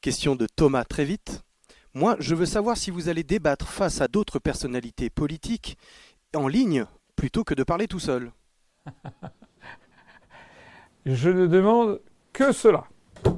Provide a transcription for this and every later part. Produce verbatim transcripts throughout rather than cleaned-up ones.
Question de Thomas très vite. Moi, je veux savoir si vous allez débattre face à d'autres personnalités politiques en ligne plutôt que de parler tout seul. Je ne demande que cela.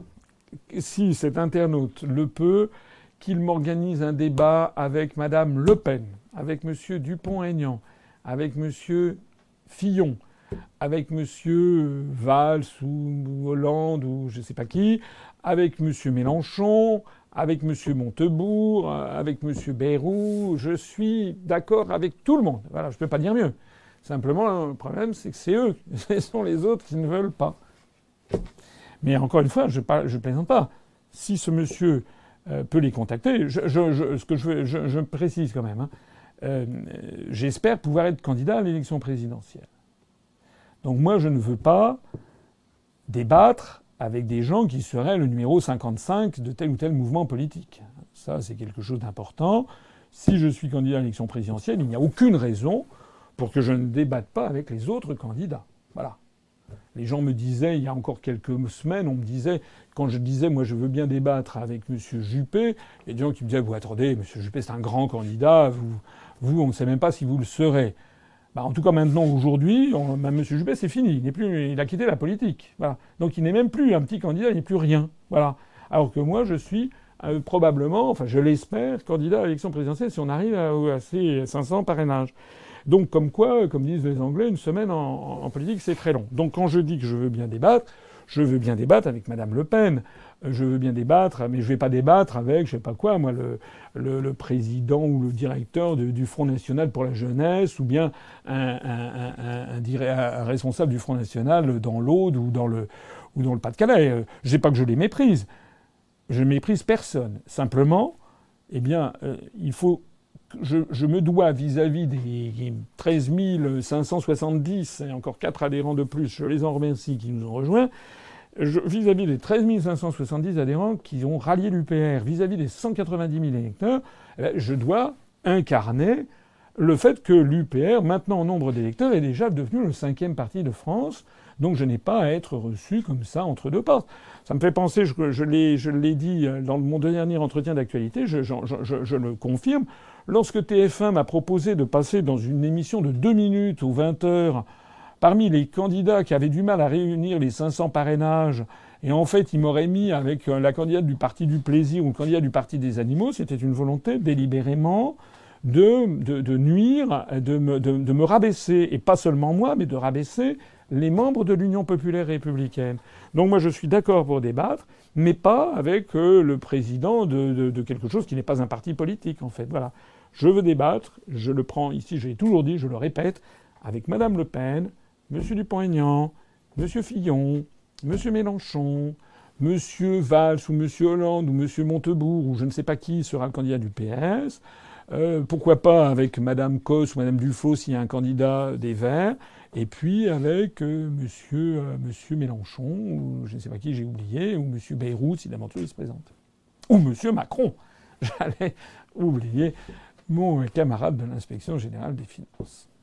Si cet internaute le peut, qu'il m'organise un débat avec Madame Le Pen, avec Monsieur Dupont-Aignan, avec Monsieur Fillon, avec Monsieur Valls ou Hollande ou je ne sais pas qui, avec Monsieur Mélenchon, avec Monsieur Montebourg, avec Monsieur Bayrou. Je suis d'accord avec tout le monde. Voilà, je ne peux pas dire mieux. Simplement, le problème, c'est que c'est eux, ce sont les autres qui ne veulent pas. Mais encore une fois, je ne plaisante pas. Si ce monsieur euh, peut les contacter, je, je, je, ce que je, je, je précise quand même, hein, euh, j'espère pouvoir être candidat à l'élection présidentielle. Donc moi, je ne veux pas débattre avec des gens qui seraient le numéro cinquante-cinq de tel ou tel mouvement politique. Ça, c'est quelque chose d'important. Si je suis candidat à l'élection présidentielle, il n'y a aucune raison pour que je ne débatte pas avec les autres candidats. Voilà. Les gens me disaient, il y a encore quelques semaines, on me disait, quand je disais, moi, je veux bien débattre avec M. Juppé, il y a des gens qui me disaient, vous attendez, M. Juppé, c'est un grand candidat, vous, vous on ne sait même pas si vous le serez. Bah, en tout cas, maintenant, aujourd'hui, on, bah, M. Juppé, c'est fini. Il n'est plus, il a quitté la politique. Voilà. Donc, il n'est même plus un petit candidat, il n'est plus rien. Voilà. Alors que moi, je suis euh, probablement, enfin, je l'espère, candidat à l'élection présidentielle si on arrive à, à ces cinq cents parrainages. Donc, comme quoi, comme disent les Anglais, une semaine en, en politique, c'est très long. Donc, quand je dis que je veux bien débattre, je veux bien débattre avec Madame Le Pen. Je veux bien débattre, mais je vais pas débattre avec, je sais pas quoi, moi, le, le, le président ou le directeur de, du Front National pour la jeunesse, ou bien un, un, un, un, un, un responsable du Front National dans l'Aude ou dans le, ou dans le Pas-de-Calais. Je sais pas que je les méprise. Je méprise personne. Simplement, eh bien, euh, il faut Je, je me dois vis-à-vis des treize mille cinq cent soixante-dix et encore quatre adhérents de plus, je les en remercie, qui nous ont rejoints, je, vis-à-vis des treize mille cinq cent soixante-dix adhérents qui ont rallié l'U P R, vis-à-vis des cent quatre-vingt-dix mille électeurs, je dois incarner le fait que l'U P R, maintenant en nombre d'électeurs, est déjà devenu le cinquième parti de France. Donc je n'ai pas à être reçu comme ça entre deux portes. Ça me fait penser, je, je l'ai, je l'ai dit dans mon dernier entretien d'actualité, je, je, je, je le confirme, lorsque T F un m'a proposé de passer dans une émission de deux minutes ou vingt heures parmi les candidats qui avaient du mal à réunir les cinq cents parrainages, et en fait il m'aurait mis avec la candidate du Parti du Plaisir ou le candidat du Parti des Animaux, c'était une volonté délibérément de, de, de nuire, de me, de, de me rabaisser, et pas seulement moi, mais de rabaisser les membres de l'Union populaire républicaine. Donc moi je suis d'accord pour débattre, mais pas avec euh, le président de, de, de quelque chose qui n'est pas un parti politique, en fait. Voilà. Je veux débattre, je le prends ici, j'ai toujours dit, je le répète, avec Madame Le Pen, Monsieur Dupont-Aignan, Monsieur Fillon, Monsieur Mélenchon, Monsieur Valls ou Monsieur Hollande ou Monsieur Montebourg ou je ne sais pas qui sera le candidat du P S. Euh, pourquoi pas avec Madame Cos ou Madame Dufaux s'il y a un candidat des Verts. Et puis avec euh, Monsieur, euh, Monsieur Mélenchon ou je ne sais pas qui j'ai oublié ou Monsieur Bayrou si d'aventure il se présente. Ou Monsieur Macron. J'allais oublier mon camarade de l'inspection générale des finances.